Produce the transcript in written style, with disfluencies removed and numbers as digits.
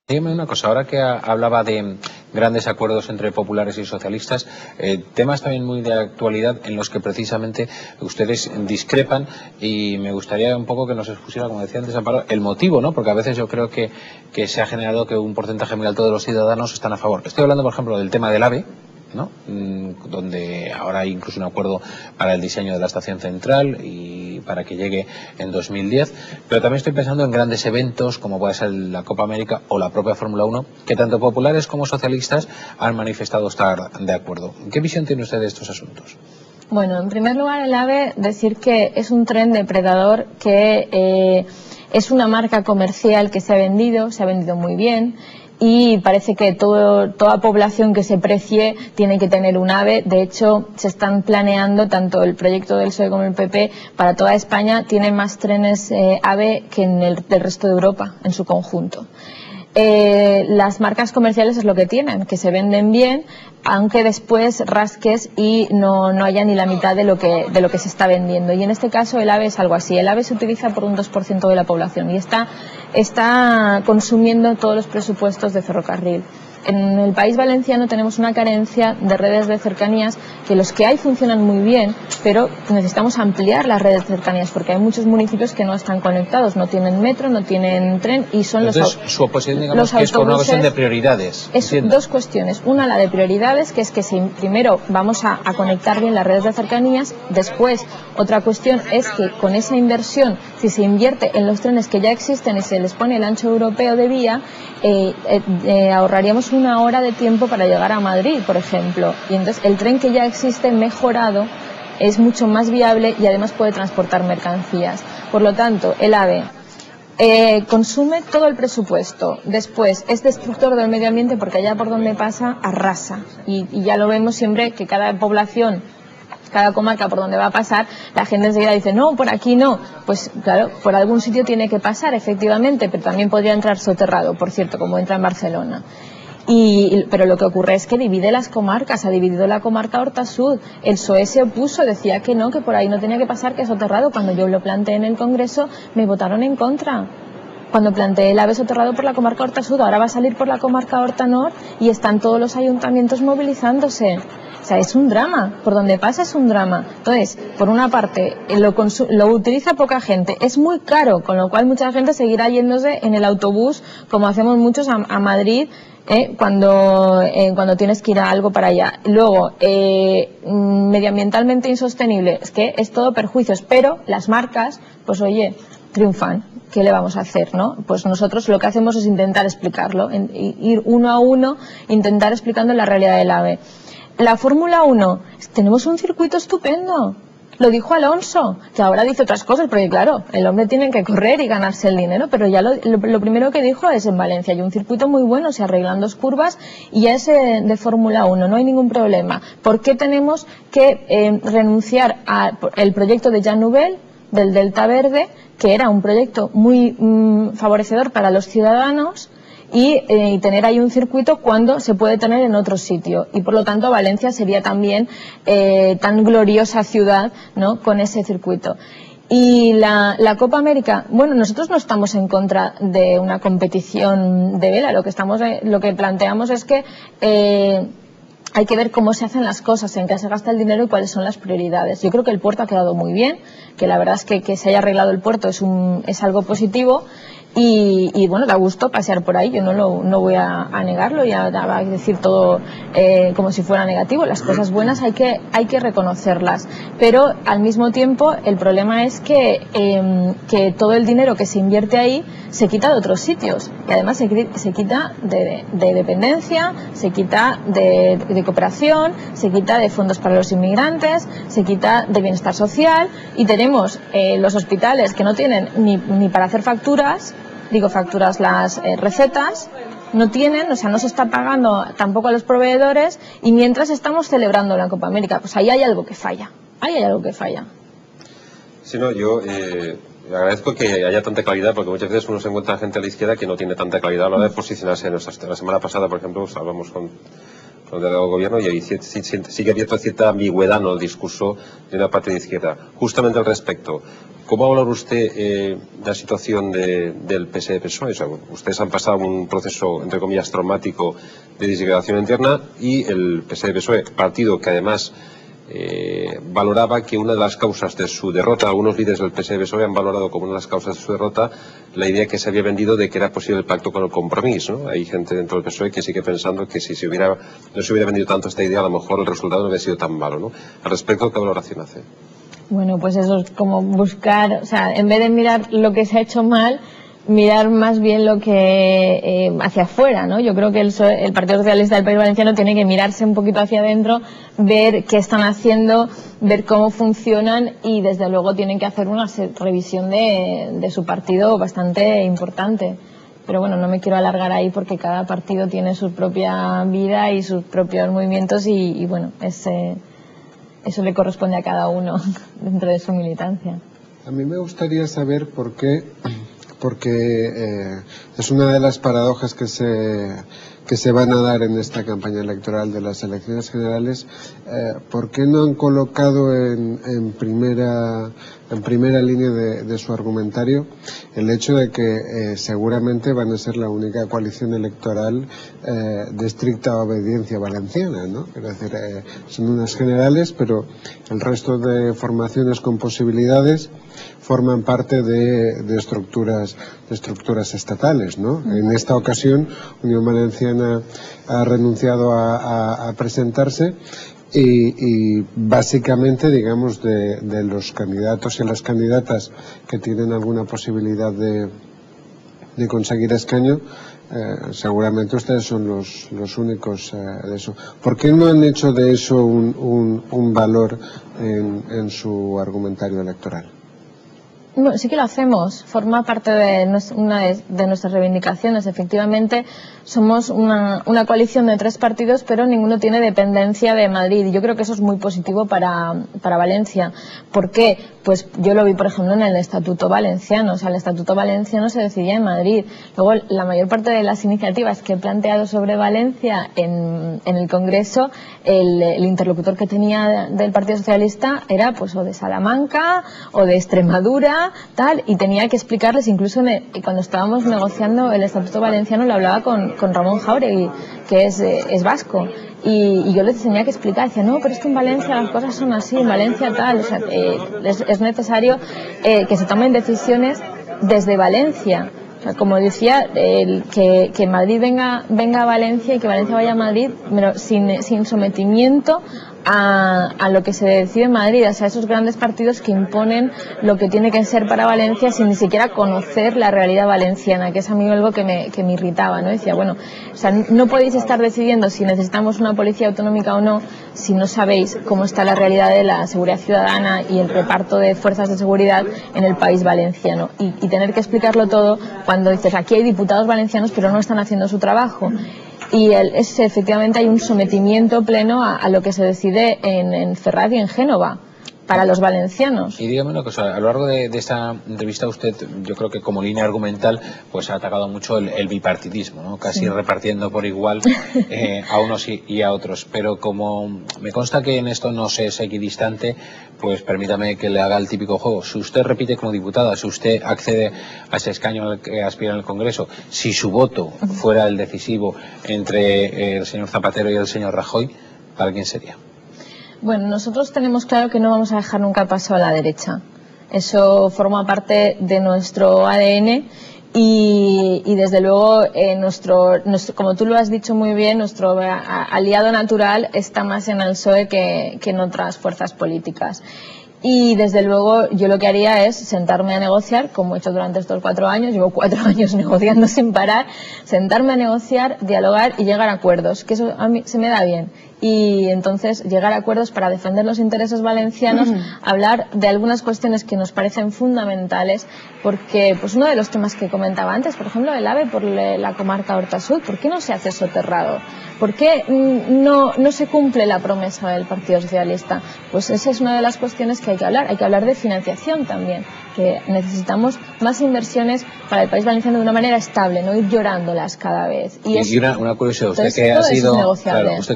Dígame una cosa, ahora que hablaba de grandes acuerdos entre populares y socialistas, temas también muy de actualidad en los que precisamente ustedes discrepan, y me gustaría un poco que nos expusiera, como decía antes Amparo, el motivo, ¿no? Porque a veces yo creo que se ha generado que un porcentaje muy alto de los ciudadanos están a favor. Estoy hablando, por ejemplo, del tema del AVE, ¿no? Donde ahora hay incluso un acuerdo para el diseño de la estación central y para que llegue en 2010, pero también estoy pensando en grandes eventos como puede ser la Copa América o la propia Fórmula 1, que tanto populares como socialistas han manifestado estar de acuerdo. ¿Qué visión tiene usted de estos asuntos? Bueno, en primer lugar, el AVE, decir que es un tren depredador que es una marca comercial que se ha vendido muy bien, y parece que toda población que se precie tiene que tener un AVE. De hecho, se están planeando, tanto el proyecto del PSOE como el PP, para toda España, tiene más trenes AVE que en del resto de Europa en su conjunto. Las marcas comerciales es lo que tienen, que se venden bien, aunque después rasques y no haya ni la mitad de lo que se está vendiendo. Y en este caso el AVE es algo así. El AVE se utiliza por un 2% de la población y está consumiendo todos los presupuestos de ferrocarril. En el País Valenciano tenemos una carencia de redes de cercanías, que los que hay funcionan muy bien, pero necesitamos ampliar las redes de cercanías porque hay muchos municipios que no están conectados, no tienen metro, no tienen tren, y son Entonces, su oposición, digamos, que es por una cuestión de prioridades. Es dos cuestiones. Una, la de prioridades, que es que primero vamos a conectar bien las redes de cercanías. Después, otra cuestión es que con esa inversión, si se invierte en los trenes que ya existen y se les pone el ancho europeo de vía, ahorraríamos 1 hora de tiempo para llegar a Madrid, por ejemplo. Y entonces el tren que ya existe mejorado es mucho más viable y además puede transportar mercancías. Por lo tanto, el AVE consume todo el presupuesto. Después, es destructor del medio ambiente porque allá por donde pasa arrasa. Y ya lo vemos siempre, que cada población, cada comarca por donde va a pasar, la gente enseguida dice, no, por aquí no. Pues claro, por algún sitio tiene que pasar, efectivamente, pero también podría entrar soterrado, por cierto, como entra en Barcelona. Pero lo que ocurre es que divide las comarcas, ha dividido la comarca Horta-Sud. El PSOE se opuso, decía que no, que por ahí no tenía que pasar, que es soterrado. Cuando yo lo planteé en el Congreso, me votaron en contra. Cuando planteé el AVE soterrado por la comarca Horta-Sud, ahora va a salir por la comarca Horta-Nord y están todos los ayuntamientos movilizándose. O sea, es un drama, por donde pasa es un drama. Entonces, por una parte, lo utiliza poca gente, es muy caro, con lo cual mucha gente seguirá yéndose en el autobús, como hacemos muchos a Madrid, cuando tienes que ir a algo para allá. Luego, medioambientalmente insostenible, es que es todo perjuicios, pero las marcas, pues oye, triunfan. ¿Qué le vamos a hacer, no? Pues nosotros lo que hacemos es intentar explicarlo, ir uno a uno, intentar explicando la realidad del AVE. La Fórmula 1, tenemos un circuito estupendo. Lo dijo Alonso, que ahora dice otras cosas, porque claro, el hombre tiene que correr y ganarse el dinero, pero ya lo primero que dijo es: en Valencia hay un circuito muy bueno, se arreglan 2 curvas y ya es de Fórmula 1, no hay ningún problema. ¿Por qué tenemos que renunciar al proyecto de Jean Nouvel, del Delta Verde, que era un proyecto muy favorecedor para los ciudadanos, y tener ahí un circuito cuando se puede tener en otro sitio? Y por lo tanto Valencia sería también tan gloriosa ciudad, ¿no?, con ese circuito. Y la Copa América, bueno, nosotros no estamos en contra de una competición de vela, lo que planteamos es que hay que ver cómo se hacen las cosas, en qué se gasta el dinero y cuáles son las prioridades. Yo creo que el puerto ha quedado muy bien, que la verdad es que se haya arreglado el puerto es algo positivo. Y bueno, da gusto pasear por ahí, yo no voy a negarlo y a decir todo como si fuera negativo. Las cosas buenas hay que reconocerlas, pero al mismo tiempo el problema es que todo el dinero que se invierte ahí se quita de otros sitios, y además se quita de dependencia, se quita de cooperación, se quita de fondos para los inmigrantes, se quita de bienestar social, y tenemos los hospitales que no tienen ni para hacer las recetas, no tienen, o sea, no se está pagando tampoco a los proveedores, y mientras estamos celebrando la Copa América, pues ahí hay algo que falla, Sí, no, yo agradezco que haya tanta claridad, porque muchas veces uno se encuentra gente a la izquierda que no tiene tanta claridad a la hora de posicionarse. La semana pasada, por ejemplo, hablamos con con el delegado del gobierno, y ahí sigue abierto cierta ambigüedad, ¿no?, el discurso de una parte de izquierda. Justamente al respecto, ¿cómo valora usted la situación del PSE-PSOE? O sea, ustedes han pasado un proceso, entre comillas, traumático de disgregación interna, y el PSE-PSOE, partido que además valoraba que una de las causas de su derrota, algunos líderes del PSE-PSOE han valorado como una de las causas de su derrota la idea que se había vendido de que era posible el pacto con el Compromís, ¿no? Hay gente dentro del PSOE que sigue pensando que si no se hubiera vendido tanto esta idea, a lo mejor el resultado no hubiera sido tan malo, ¿no? Al respecto, ¿qué valoración hace? Bueno, pues eso es como buscar, o sea, en vez de mirar lo que se ha hecho mal, mirar más bien lo que hacia afuera, ¿no? Yo creo que el Partido Socialista del País Valenciano tiene que mirarse un poquito hacia adentro, ver qué están haciendo, ver cómo funcionan, y desde luego tienen que hacer una revisión de su partido bastante importante. Pero bueno, no me quiero alargar ahí porque cada partido tiene su propia vida y sus propios movimientos, y bueno, eso le corresponde a cada uno dentro de su militancia. A mí me gustaría saber porque es una de las paradojas que se van a dar en esta campaña electoral de las elecciones generales. ¿Por qué no han colocado en primera línea de su argumentario el hecho de que seguramente van a ser la única coalición electoral de estricta obediencia valenciana, ¿no? Es decir, son unas generales, pero el resto de formaciones con posibilidades forman parte de estructuras estatales, ¿no? En esta ocasión, Unión Valenciana ha renunciado a presentarse, y básicamente, digamos, de los candidatos y las candidatas que tienen alguna posibilidad de conseguir escaño, seguramente ustedes son los únicos de eso. ¿Por qué no han hecho de eso un valor en su argumentario electoral? Bueno, sí que lo hacemos, forma parte de una de nuestras reivindicaciones. Efectivamente, somos una coalición de 3 partidos, pero ninguno tiene dependencia de Madrid, y yo creo que eso es muy positivo para Valencia. ¿Por qué? Pues yo lo vi, por ejemplo, en el Estatuto Valenciano. O sea, el Estatuto Valenciano se decidía en Madrid. Luego, la mayor parte de las iniciativas que he planteado sobre Valencia en el Congreso, el interlocutor que tenía del Partido Socialista era pues o de Salamanca o de Extremadura, tal, y tenía que explicarles, incluso cuando estábamos negociando el Estatuto Valenciano, lo hablaba con Ramón Jáuregui, que es vasco, y yo les tenía que explicar, decía, no, pero es que en Valencia las cosas son así, en Valencia tal, o sea, es necesario que se tomen decisiones desde Valencia. O sea, como decía, que Madrid venga a Valencia y que Valencia vaya a Madrid, pero sin sometimiento a lo que se decide en Madrid, o sea, esos grandes partidos que imponen lo que tiene que ser para Valencia sin ni siquiera conocer la realidad valenciana, que es a mí algo que me irritaba, ¿no? Decía, bueno, o sea, no podéis estar decidiendo si necesitamos una policía autonómica o no, si no sabéis cómo está la realidad de la seguridad ciudadana y el reparto de fuerzas de seguridad en el país valenciano, y tener que explicarlo todo cuando dices, aquí hay diputados valencianos pero no están haciendo su trabajo. Y efectivamente hay un sometimiento pleno a lo que se decide en Ferraz y en Génova para los valencianos. Y dígame una cosa, a lo largo de esta entrevista usted, yo creo que como línea argumental, pues ha atacado mucho el bipartidismo, ¿no? Casi sí, repartiendo por igual a unos y a otros. Pero como me consta que en esto no se es equidistante, pues permítame que le haga el típico juego. Si usted repite como diputada, si usted accede a ese escaño al que aspira en el Congreso, si su voto fuera el decisivo entre el señor Zapatero y el señor Rajoy, ¿para quién sería? Bueno, nosotros tenemos claro que no vamos a dejar nunca el paso a la derecha. Eso forma parte de nuestro ADN y desde luego como tú lo has dicho muy bien, nuestro aliado natural está más en el PSOE que en otras fuerzas políticas. Y desde luego yo lo que haría es sentarme a negociar, como he hecho durante estos 4 años, llevo 4 años negociando sin parar, sentarme a negociar, dialogar y llegar a acuerdos, que eso a mí se me da bien. Y entonces llegar a acuerdos para defender los intereses valencianos, hablar de algunas cuestiones que nos parecen fundamentales, porque pues uno de los temas que comentaba antes, por ejemplo, el AVE por la comarca Horta Sud, ¿por qué no se hace soterrado? ¿Por qué no se cumple la promesa del Partido Socialista? Pues esa es una de las cuestiones que hay que hablar de financiación también, que necesitamos más inversiones para el país valenciano de una manera estable, no ir llorándolas cada vez. Y una curiosidad, usted que ha sido... negociable. Claro, usted